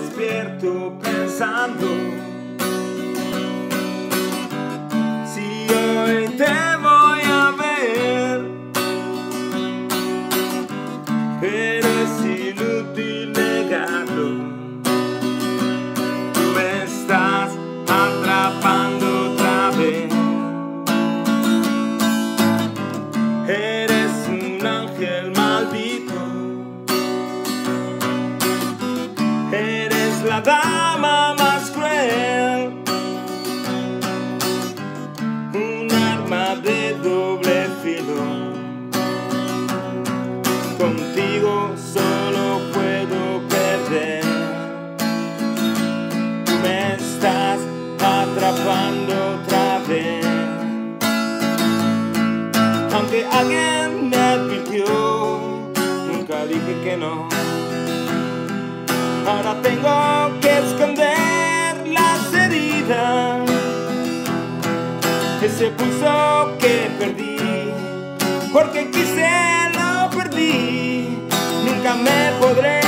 despierto pensando si hoy te voy a ver, pero es inútil negarlo. Tú me estás atrapando otra vez. Eres un ángel maldito. Eres la dama más cruel, un arma de doble filo. Contigo solo puedo perder. Tú me estás atrapando otra vez. Aunque alguien me advirtió, nunca dije que no. Ahora tengo que esconder las heridas, ese pulso que perdí, porque quise lo perdí. Nunca me podré